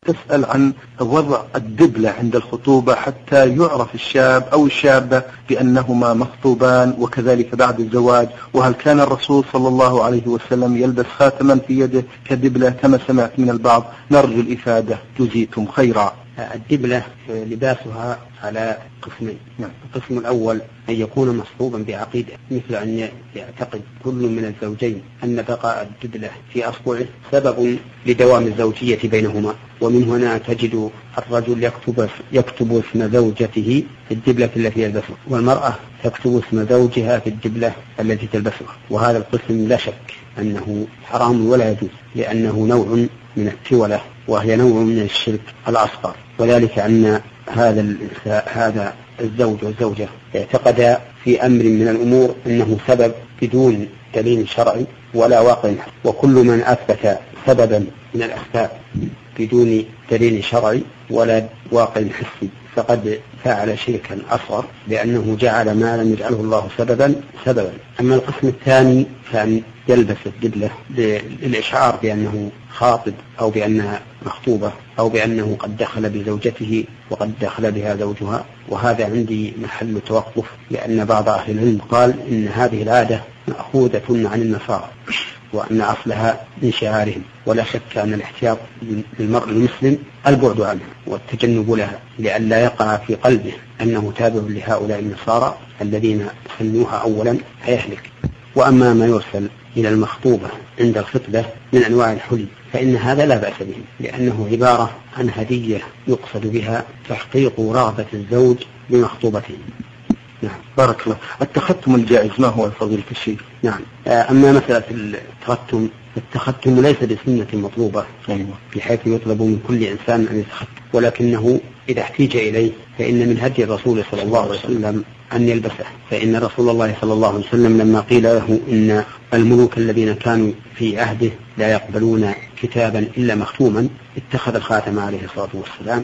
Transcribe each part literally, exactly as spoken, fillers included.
تسأل عن وضع الدبلة عند الخطوبة حتى يعرف الشاب أو الشابة بأنهما مخطوبان، وكذلك بعد الزواج. وهل كان الرسول صلى الله عليه وسلم يلبس خاتما في يده كدبلة كما سمعت من البعض؟ نرجو الإفادة جزيتم خيرا. الدبلة لباسها على قسمين. القسم الأول أن يكون مصحوبا بعقيدة، مثل أن يعتقد كل من الزوجين أن بقاء الدبلة في أصبعه سبب لدوام الزوجية بينهما، ومن هنا تجد الرجل يكتب, يكتب اسم زوجته في الدبلة التي يلبسها، والمرأة تكتب اسم زوجها في الدبلة التي تلبسها. وهذا القسم لا شك أنه حرام ولا يجوز، لأنه نوع من التولة، وهي نوع من الشرك الأصغر. وذلك أن هذا هذا الزوج والزوجة اعتقد في أمر من الأمور أنه سبب بدون دليل شرعي ولا واقع، وكل من أثبت سببا من الأسباب بدون دليل شرعي ولا واقع حسي فقد فعل شركا أصغر، لأنه جعل ما لم يجعله الله سببا سببا. أما القسم الثاني فأن يلبس الدبلة للإشعار بأنه خاطب، أو بأنها مخطوبة، أو بأنه قد دخل بزوجته وقد دخل بها زوجها. وهذا عندي محل توقف، لأن بعض أهل العلم قال إن هذه العادة مأخوذة عن النصارى، وأن أصلها من شعارهم. ولا شك أن الاحتياط للمرء المسلم البعد عنها والتجنب لها، لئلا يقع في قلبه أنه تابع لهؤلاء النصارى الذين سنوها أولا فيهلك. وأما ما يرسل إلى المخطوبة عند الخطبة من أنواع الحلي فإن هذا لا بأس به، لأنه عبارة عن هدية يقصد بها تحقيق رغبة الزوج بمخطوبته. نعم، بارك الله. التختم الجائز ما هو فضيلة الشيخ؟ نعم، أما مسألة التختم، التختم ليس بسنة مطلوبة، أيوة. بحيث يطلب من كل إنسان أن يتختم، ولكنه إذا احتيج إليه فإن من هدي الرسول صلى الله عليه وسلم أن يلبسه. فإن رسول الله صلى الله عليه وسلم لما قيل له إن الملوك الذين كانوا في عهده لا يقبلون كتابا إلا مختوما، اتخذ الخاتم عليه الصلاة والسلام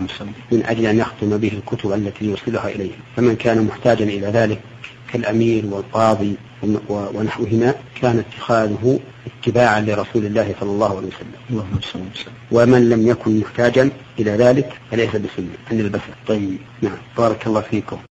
من أجل أن يختم به الكتب التي يوصلها إليه. فمن كان محتاجا إلى ذلك كالأمير والقاضي ونحوهما كان اتخاذه اتباعا لرسول الله صلى الله عليه وسلم. ومن لم يكن محتاجا إلى ذلك فليس بسنة أن يلبسه. طيب، نعم، بارك الله فيكم.